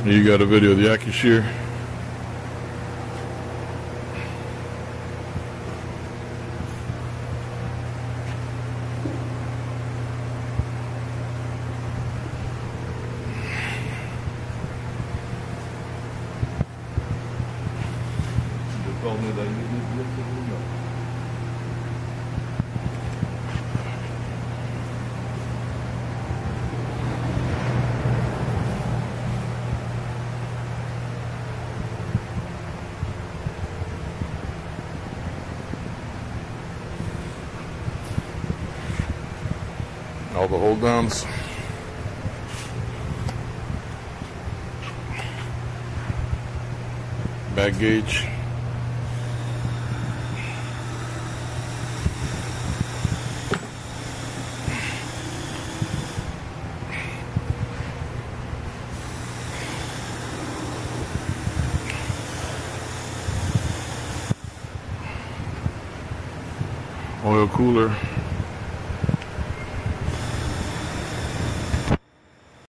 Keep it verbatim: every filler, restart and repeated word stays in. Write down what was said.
You got a video of the AccurShear. They told me they needed to look at it. All the hold downs. Back gauge. Oil cooler.